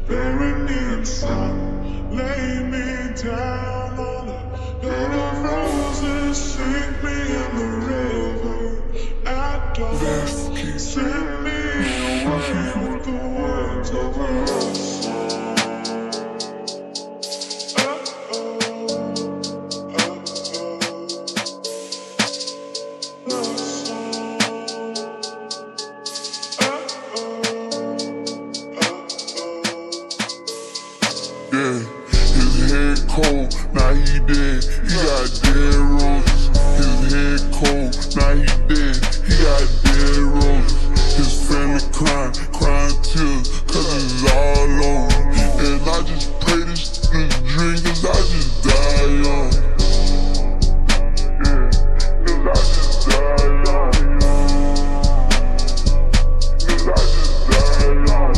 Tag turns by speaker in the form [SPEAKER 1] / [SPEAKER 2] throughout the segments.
[SPEAKER 1] bury me inside, lay me down on a bed of roses, sink me in the river at dawn, send me away with the words of a love song.
[SPEAKER 2] Yeah, his head cold, now he dead. He got dead roses. His head cold, now he dead. He got dead roses. His family crying tears, cause it's all over. And I just pray this dream, cause I just die young. Yeah, cause I just die young. Cause I just die young.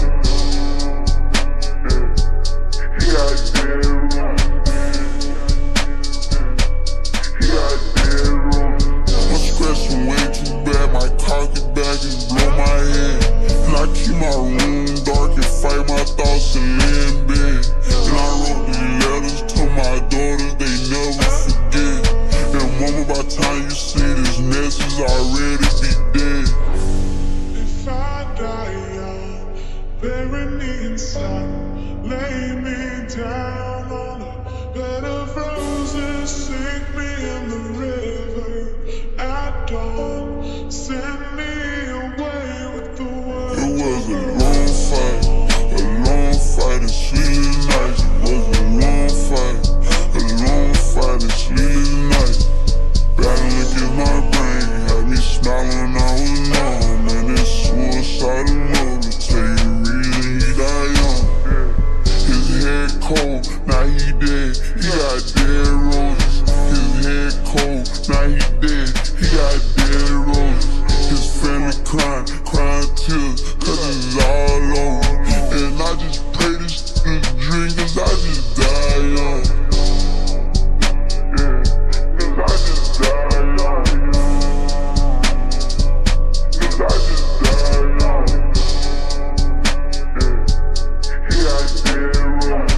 [SPEAKER 2] Keep my room dark and fight my thoughts and lay in bed. And I wrote these letters to my daughters, they never forget. And mama, by the time you see this message, already be dead.
[SPEAKER 1] If I die young, bury me inside, lay me down on a bed of roses, sink me in the river at dawn, send me away with the words.
[SPEAKER 2] It was a long fight, and sleepless nights. It was a long fight, and sleepless nights. Battling against my brain, had me smiling, I was numb. And it's suicidal love to tell you the reason he died young. His head cold, now he dead. He got dead roses. His head cold, now he dead. He got dead roses. His family crying tears, cause it's all over. And I just pray this dream, cause I just die young. Yeah, cause I just die young. Cause I just die young. Yeah, he got dead roses.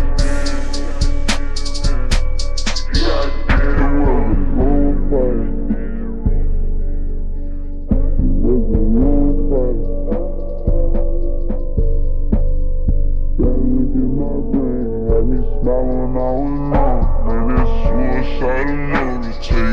[SPEAKER 2] He got dead roses. Long fight. Smiling, I was numb. Man, it's suicidal, no, to tell you